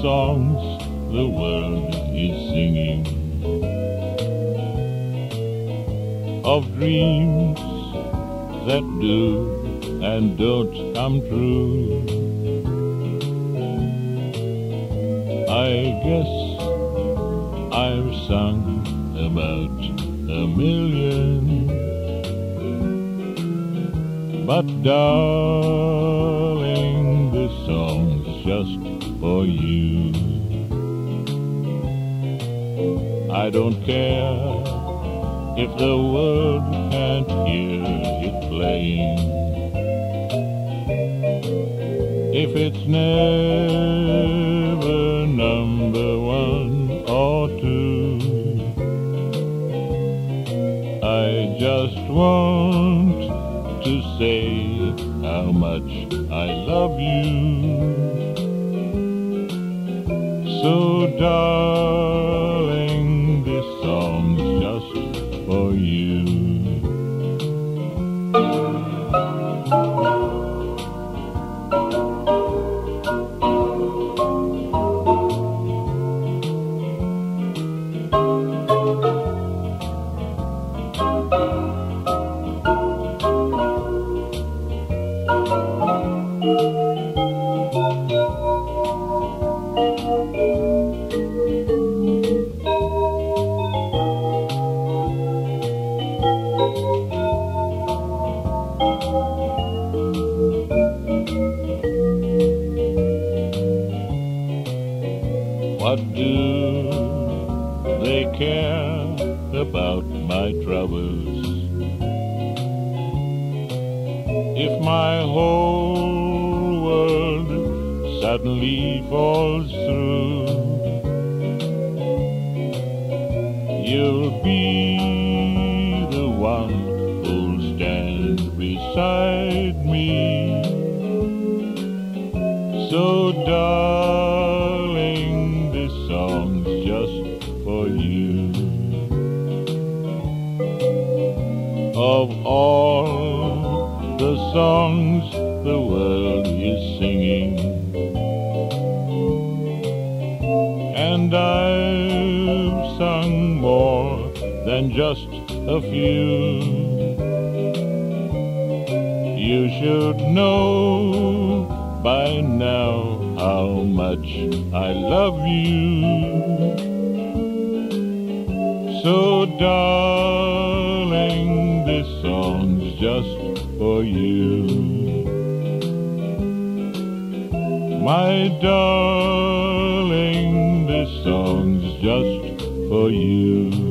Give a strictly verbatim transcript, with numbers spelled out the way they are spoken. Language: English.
songs the world is singing, of dreams that do and don't come true. I guess I've sung about a million, but darling, this song's just for you. I don't care if the world can't hear it playing, if it's never number one or two. I just want to say how much I love you. So darling, this song's just for you. What do they care about my troubles? If my whole world suddenly falls through, you'll be the one who'll stand beside me. So darling, this song's just for you. Of all the songs the world is singing, and I've sung more than just a few, you should know by now how much I love you. So darling, this song's just for you. My darling, this song's just for you.